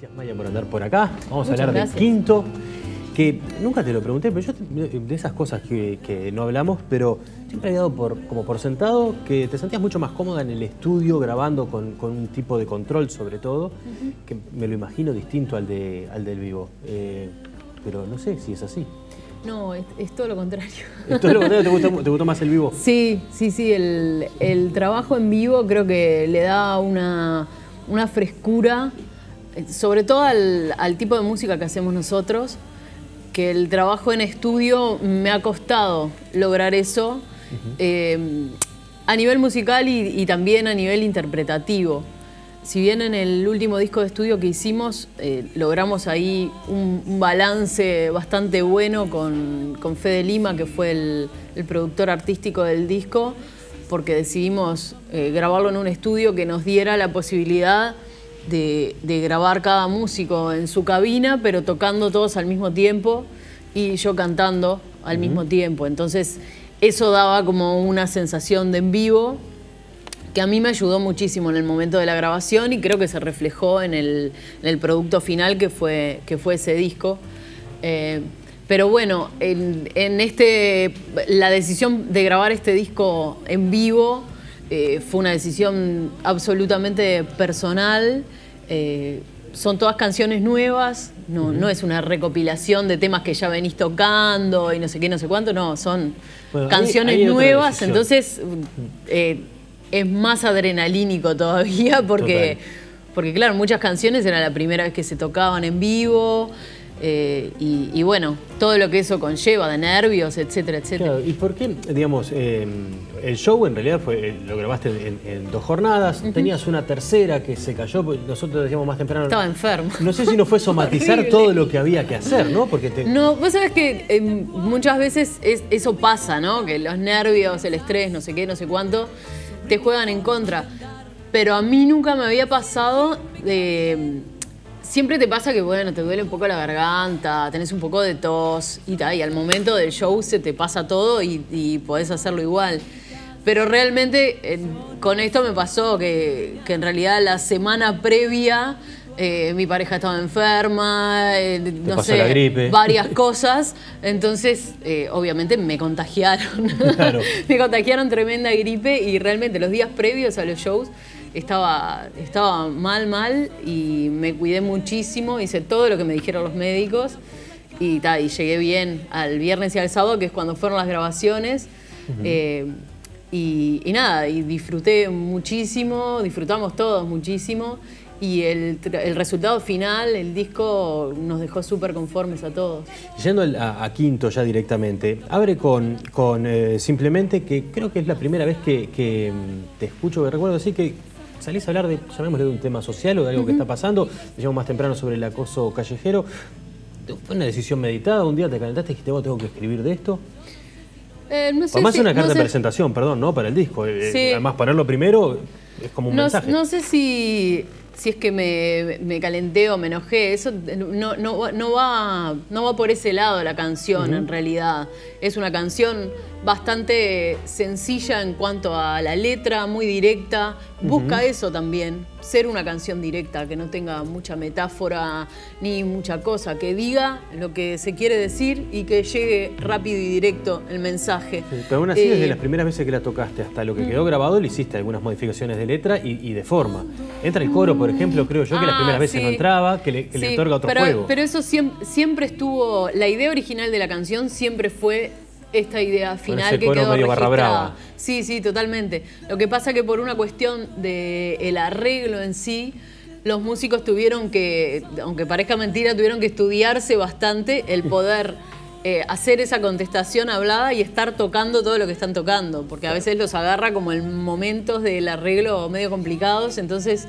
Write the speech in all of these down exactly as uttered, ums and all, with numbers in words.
Gracias, Maya, por andar por acá. Vamos Muchas a hablar gracias. del quinto, que nunca te lo pregunté, pero yo te- de esas cosas que, que no hablamos, pero siempre había dado por, como por sentado que te sentías mucho más cómoda en el estudio, grabando con, con un tipo de control sobre todo, uh-huh. que me lo imagino distinto al, de, al del vivo. Eh, pero no sé si es así. No, es, es todo lo contrario. ¿Es todo lo contrario? ¿Te gustó, te gustó más el vivo? Sí, sí, sí. El, el trabajo en vivo creo que le da una, una frescura, sobre todo al, al tipo de música que hacemos nosotros, que el trabajo en estudio me ha costado lograr eso, uh-huh. eh, a nivel musical y, y también a nivel interpretativo. Si bien en el último disco de estudio que hicimos eh, logramos ahí un, un balance bastante bueno con, con Fede Lima, que fue el, el productor artístico del disco, porque decidimos eh, grabarlo en un estudio que nos diera la posibilidad de, de grabar cada músico en su cabina, pero tocando todos al mismo tiempo y yo cantando al uh-huh. mismo tiempo. Entonces eso daba como una sensación de en vivo, que a mí me ayudó muchísimo en el momento de la grabación y creo que se reflejó en el, en el producto final que fue, que fue ese disco. Eh, pero bueno, en, en este, la decisión de grabar este disco en vivo eh, fue una decisión absolutamente personal. Eh, son todas canciones nuevas, no, uh-huh. no es una recopilación de temas que ya venís tocando y no sé qué, no sé cuánto, no, son bueno, canciones ahí, ahí nuevas, entonces... Eh, es más adrenalínico todavía porque, porque, claro, muchas canciones era la primera vez que se tocaban en vivo eh, y, y, bueno, todo lo que eso conlleva de nervios, etcétera, etcétera. Claro, ¿y por qué, digamos, eh, el show en realidad fue, lo grabaste en, en dos jornadas, uh-huh. tenías una tercera que se cayó, nosotros decíamos más temprano... Estaba enfermo. No sé si no fue somatizar todo lo que había que hacer, ¿no? Porque te... No, vos sabés que eh, muchas veces es, eso pasa, ¿no? Que los nervios, el estrés, no sé qué, no sé cuánto... te juegan en contra, pero a mí nunca me había pasado de... Siempre te pasa que, bueno, te duele un poco la garganta, tenés un poco de tos y tal, y al momento del show se te pasa todo y, y podés hacerlo igual. Pero realmente eh, con esto me pasó que, que en realidad la semana previa eh, mi pareja estaba enferma, eh, no pasó sé, la gripe. varias cosas, entonces eh, obviamente me contagiaron, claro. me contagiaron tremenda gripe y realmente los días previos a los shows estaba, estaba mal, mal y me cuidé muchísimo, hice todo lo que me dijeron los médicos y, ta, y llegué bien al viernes y al sábado, que es cuando fueron las grabaciones. Uh-huh. eh, y, y nada, y disfruté muchísimo, disfrutamos todos muchísimo. Y el, el resultado final, el disco, nos dejó súper conformes a todos. Yendo a, a Quinto ya directamente, abre con, con eh, Simplemente, que creo que es la primera vez que, que te escucho, que recuerdo así que salís a hablar de, llamémosle, de un tema social o de algo uh-huh. que está pasando. Decíamos más temprano sobre el acoso callejero. ¿Fue una decisión meditada? ¿Un día te calentaste y dijiste, vos tengo que escribir de esto? Eh, no sé Además si, es una carta no sé. de presentación, perdón, ¿no? Para el disco. Sí. Además ponerlo primero es como un no, mensaje. No sé si... Si es que me, me calenté o me enojé, eso no, no, no, va, no va por ese lado la canción, uh-huh. en realidad. Es una canción bastante sencilla en cuanto a la letra, muy directa. Busca uh-huh. eso también, ser una canción directa, que no tenga mucha metáfora ni mucha cosa, que diga lo que se quiere decir y que llegue rápido y directo el mensaje. Sí, pero aún así, eh, desde las primeras veces que la tocaste hasta lo que quedó grabado, le hiciste algunas modificaciones de letra y, y de forma. Entra el coro, por ejemplo, creo yo que ah, las primeras veces sí. no entraba, que le, que sí, le otorga otro pero, juego. Pero eso siempre, siempre estuvo, la idea original de la canción siempre fue esta idea final que quedó medio barra brava. Sí, sí, totalmente. Lo que pasa que por una cuestión del arreglo en sí, los músicos tuvieron que, aunque parezca mentira, tuvieron que estudiarse bastante el poder eh, hacer esa contestación hablada y estar tocando todo lo que están tocando, porque a veces los agarra como en momentos del arreglo medio complicados, entonces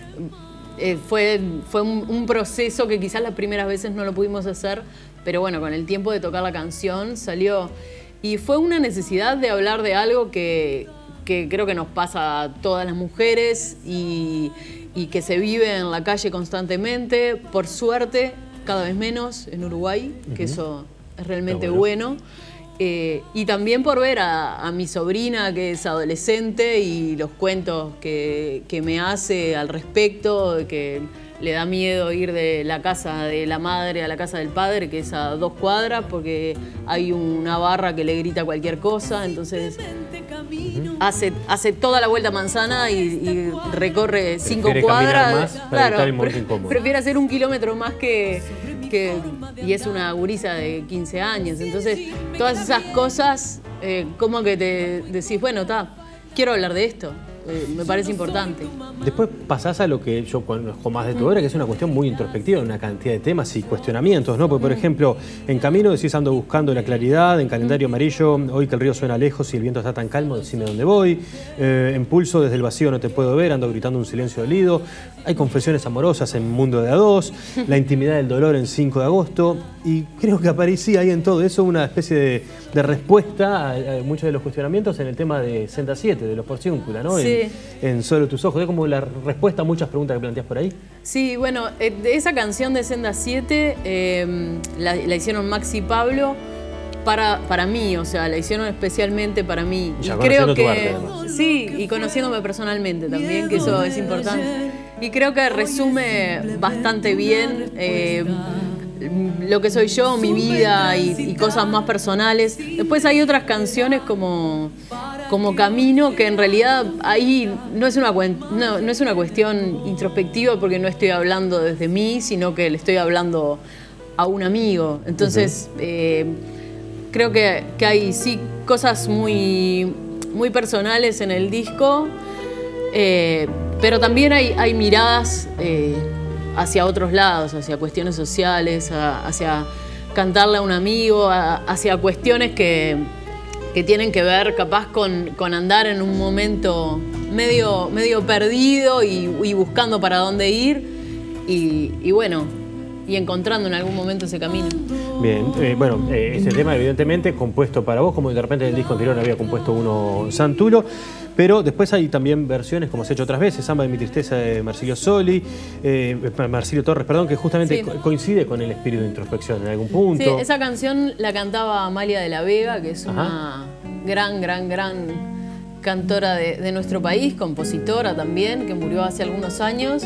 eh, fue, fue un, un proceso que quizás las primeras veces no lo pudimos hacer, pero bueno, con el tiempo de tocar la canción salió. Y fue una necesidad de hablar de algo que, que creo que nos pasa a todas las mujeres y, y que se vive en la calle constantemente. Por suerte, cada vez menos en Uruguay, uh-huh. que eso es realmente bueno. bueno. Eh, y también por ver a, a mi sobrina, que es adolescente, y los cuentos que, que me hace al respecto, que le da miedo ir de la casa de la madre a la casa del padre, que es a dos cuadras, porque hay una barra que le grita cualquier cosa, entonces uh-huh. hace, hace toda la vuelta a manzana y, y recorre cinco prefiere cuadras. Más para claro, el momento incómodo. Prefiere hacer un kilómetro más que, que... Y es una gurisa de quince años, entonces todas esas cosas, eh, como que te decís, bueno, está, quiero hablar de esto. Eh, me parece importante. Después pasás a lo que yo conozco más de tu obra, que es una cuestión muy introspectiva, una cantidad de temas y cuestionamientos, ¿no? Porque, por ejemplo, en Camino decís ando buscando la claridad, en Calendario Amarillo, hoy que el río suena lejos y el viento está tan calmo, decime dónde voy, eh, en Pulso, desde el vacío no te puedo ver, ando gritando un silencio dolido, hay confesiones amorosas en Mundo de a dos, la intimidad del dolor en cinco de agosto, y creo que aparecía ahí en todo eso una especie de, de respuesta a, a muchos de los cuestionamientos en el tema de Senda siete, de los Porciúncula, ¿no? Sí. En, en Solo tus ojos, es como la respuesta a muchas preguntas que planteas por ahí. Sí, bueno, eh, esa canción de Senda siete eh, la, la hicieron Max y Pablo para, para mí, o sea, la hicieron especialmente para mí. Ya y creo que tu arte, además. Sí, y conociéndome personalmente también, que eso es importante. Y creo que resume bastante bien eh, lo que soy yo, mi vida y, y cosas más personales. Después hay otras canciones como, como Camino, que en realidad ahí no es, una, no, no es una cuestión introspectiva porque no estoy hablando desde mí, sino que le estoy hablando a un amigo. Entonces, uh-huh. eh, creo que, que hay sí cosas muy, muy personales en el disco, eh, pero también hay, hay miradas eh, hacia otros lados, hacia cuestiones sociales, a, hacia cantarle a un amigo, a, hacia cuestiones que, que tienen que ver capaz con, con andar en un momento medio, medio perdido y, y buscando para dónde ir y, y bueno, y encontrando en algún momento ese camino. Bien, eh, bueno, eh, este tema evidentemente compuesto para vos, como de repente en el disco anterior había compuesto uno Santulo, pero después hay también versiones, como se ha hecho otras veces, Samba de mi tristeza de Marsilio Soli, eh, Marsilio Torres, perdón, que justamente sí. co coincide con el espíritu de introspección en algún punto. Sí, esa canción la cantaba Amalia de la Vega, que es Ajá. una gran, gran, gran cantora de, de nuestro país, compositora también, que murió hace algunos años.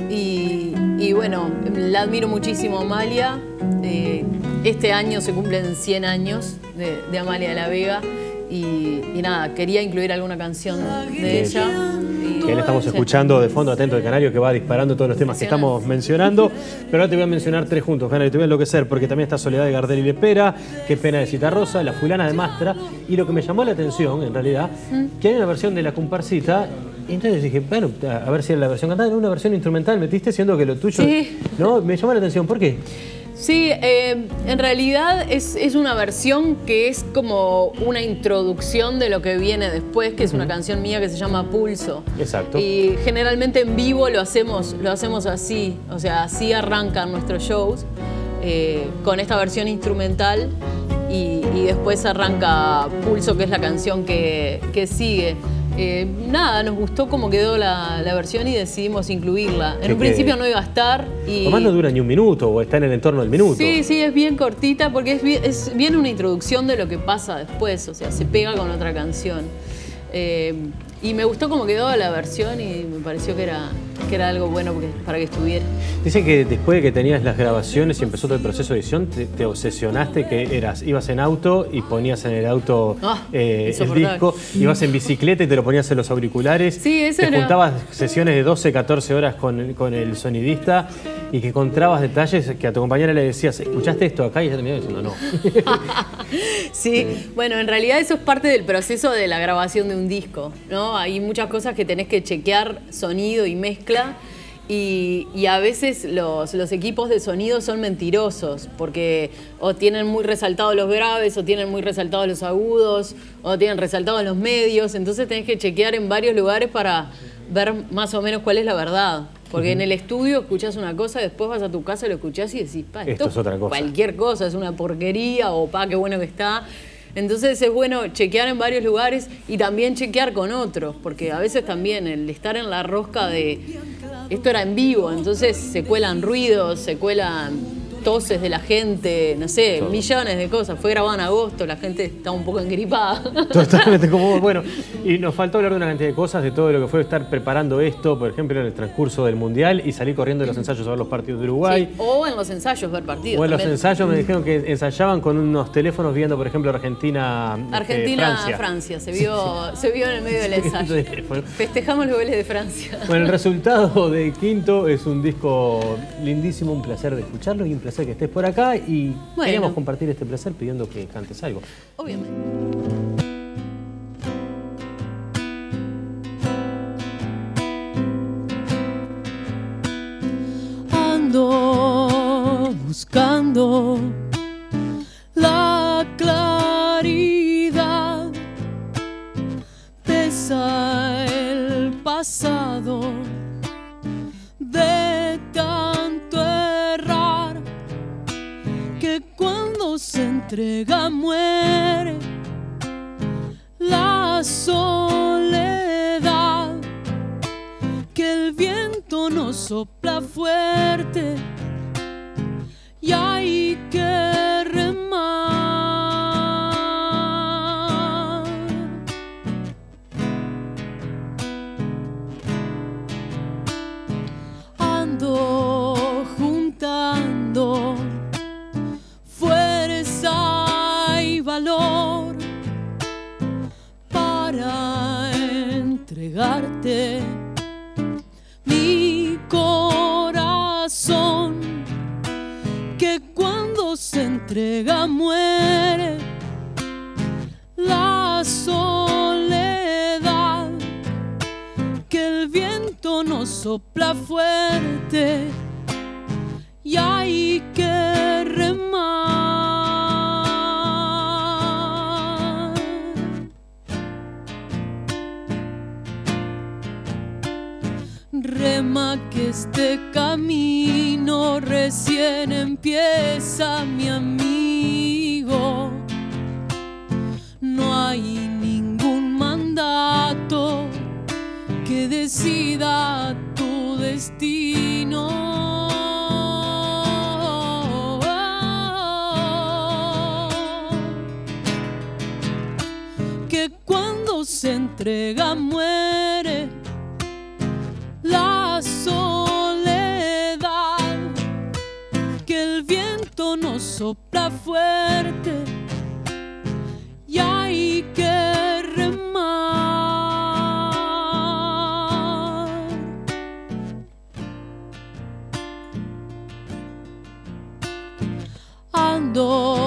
Y, y bueno, la admiro muchísimo a Amalia. Eh, este año se cumplen cien años de, de Amalia de la Vega. Y, y nada, quería incluir alguna canción de ella. Y, que le estamos escuchando de fondo, atento de Canario, que va disparando todos los temas que estamos mencionando. Pero ahora te voy a mencionar tres juntos, Canario, te voy a enloquecer, porque también está Soledad de Gardel y Lepera, Qué pena de Citarrosa, La fulana de Mastra. Y lo que me llamó la atención, en realidad, ¿Mm? que hay una versión de La comparsita. Y entonces dije, bueno, a ver si era la versión cantada, era una versión instrumental, metiste, siendo que lo tuyo... Sí. ¿No? Me llamó la atención, ¿por qué? Sí, eh, en realidad es, es una versión que es como una introducción de lo que viene después, que es una canción mía que se llama Pulso. Exacto. Y generalmente en vivo lo hacemos, lo hacemos así, o sea, así arrancan nuestros shows, eh, con esta versión instrumental y, y después arranca Pulso, que es la canción que, que sigue. Eh, nada, nos gustó cómo quedó la, la versión y decidimos incluirla. En un principio no iba a estar. Y... Además no dura ni un minuto o está en el entorno del minuto. Sí, sí, es bien cortita porque es bien, es bien una introducción de lo que pasa después, o sea, se pega con otra canción. Eh, y me gustó cómo quedó la versión y me pareció que era, que era algo bueno para que estuviera. Dicen que después de que tenías las grabaciones y empezó todo el proceso de edición, te, te obsesionaste que eras, ibas en auto y ponías en el auto oh, eh, el disco, ibas en bicicleta y te lo ponías en los auriculares, sí, eso te era... juntabas sesiones de doce, catorce horas con, con el sonidista y que encontrabas detalles que a tu compañera le decías, ¿escuchaste esto acá? Y ella terminaba diciendo no. Sí, bueno, en realidad eso es parte del proceso de la grabación de un disco, ¿no? Hay muchas cosas que tenés que chequear, sonido y mezcla, y, y a veces los, los equipos de sonido son mentirosos, porque o tienen muy resaltados los graves, o tienen muy resaltados los agudos, o tienen resaltados los medios, entonces tenés que chequear en varios lugares para ver más o menos cuál es la verdad. Porque uh-huh. en el estudio escuchás una cosa, después vas a tu casa, lo escuchás y decís, pa, esto, esto es otra cosa. Cualquier cosa, es una porquería, o pa, qué bueno que está. Entonces es bueno chequear en varios lugares y también chequear con otros, porque a veces también el estar en la rosca de esto era en vivo, entonces se cuelan ruidos, se cuelan toses de la gente, no sé, Todo. millones de cosas. Fue grabado en agosto, la gente está un poco engripada. Totalmente como bueno. Y nos faltó hablar de una cantidad de cosas, de todo lo que fue estar preparando esto, por ejemplo, en el transcurso del Mundial y salir corriendo de los ensayos a ver los partidos de Uruguay. Sí, o en los ensayos ver partidos. O en los también. ensayos me dijeron que ensayaban con unos teléfonos viendo, por ejemplo, Argentina, Argentina, eh, Francia. Francia, se vio, se vio en el medio del ensayo. Bueno. Festejamos los goles de Francia. Bueno, el resultado de Quinto es un disco lindísimo, un placer de escucharlo y un placer que estés por acá y Bueno. queríamos compartir este placer pidiendo que cantes algo. Obviamente. Ando buscando la claridad, pesa el pasado de tanto errar, que cuando se entrega muere la soledad, que el viento nos sopla fuerte y hay que remar. Ando juntando fuerza y valor para entregarte mi corazón, que cuando se entrega muere la soledad, que el viento nos sopla fuerte y hay que remar. Rema que este camino recién empieza, mi amigo. No hay ningún mandato que decida tu destino. Que cuando se entrega muere la soledad, que el viento nos sopla fuerte y hay que remar. Ando